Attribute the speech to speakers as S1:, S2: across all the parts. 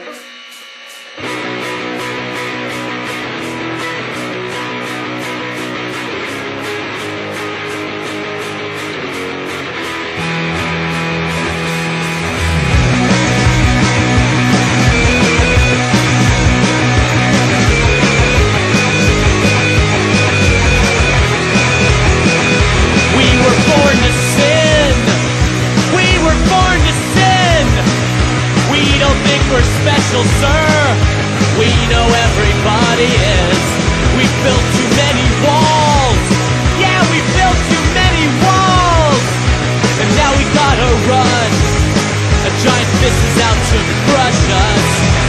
S1: We're special, sir. We know everybody is. We built too many walls. Yeah, we built too many walls. And now we gotta run. A giant fist is out to crush us.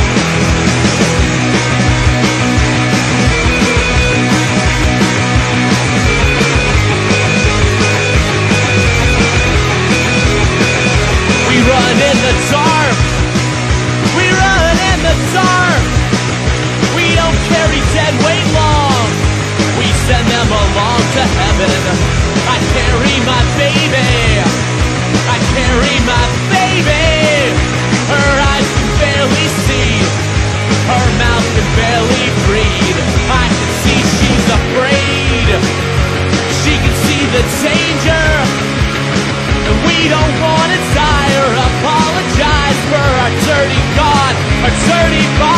S1: We run in the dark. We run in the dark. We don't carry dead weight long. We send them along to heaven. I carry my baby. I carry my baby. Her eyes can barely see. Her mouth can barely breathe. I can see she's afraid. She can see the danger. And we don't want to die or apologize for our dirty God, our dirty body.